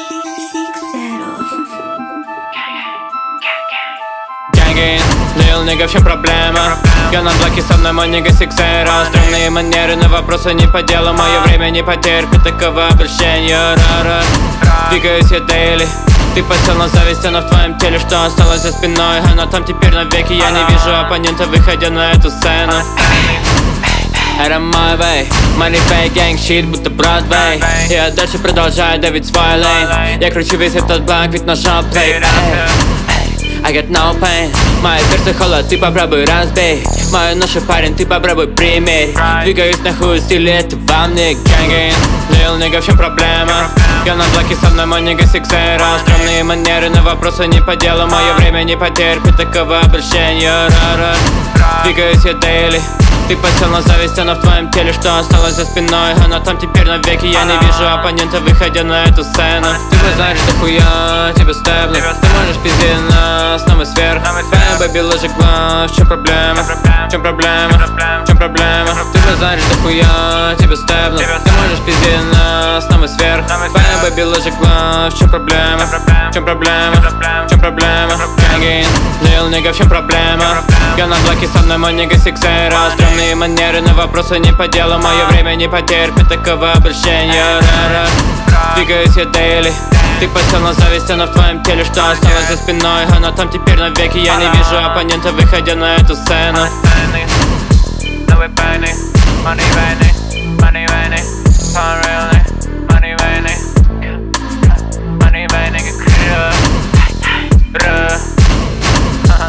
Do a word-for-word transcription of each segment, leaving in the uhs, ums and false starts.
Гангин, лил нигга, в чем проблема? Я на блоке, со мной мой нигга сиксера. Странные манеры, на вопросы не по делу. Мое время не потерпит такого обольщения. Ра-ра, двигаюсь я дейли. Ты посел на зависть, она в твоем теле. Что осталось за спиной? Она там теперь навеки. Я не вижу оппонента, выходя на эту сцену. Это мой вей, money pay, gang shit, будто Бродвей. Я дальше продолжаю давить свой лейн. Я кручу весь этот бланк, ведь нажал play. I got no pain. Мое сердце холод, ты попробуй разбей. Мою ношу, парень, ты попробуй примерь. Двигаюсь на хуй, стиле, это вам не гангин. Лил нигга, в чем проблема? Я на блоке, со мной мой нигга сиксера. Странные манеры, на вопросы не по делу. Мое время не потерпит такого обольщения. Ра-ра, двигаюсь я дейли. Ты посел на зависть, она в твоем теле. Что осталось за спиной? Она там теперь навеки. Я не вижу оппонента, выходя на эту сцену. Ты бы знаешь, что хуя тебе стебли. Ты можешь пиздить нас, но мы сверх. Бэм, бэби, ложик глав. В чем проблема? В чем проблема? В чем проблема? Ты бы знаешь, что хуя тебе стебли. Ты можешь пиздить нас, но мы сверх. Бэм, бэби, ложик глав. В чем проблема? В чем проблема? В чем проблема? Гангин, лил нигга, в чем проблема? Я на блоке, со мной мой нигга сиксера. Странные манеры, на вопросы не по делу. Мое время не потерпит такого обольщения. Ра-ра, двигаюсь я дейли. Ты посел на зависть, она в твоем теле. Что осталось за спиной? Она там теперь навеки. Я не вижу оппонента, выходя на эту сцену.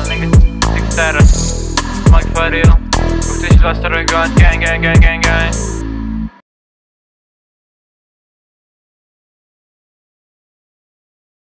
две тысячи двадцать второй год, gang, gang, gang, gang, gang.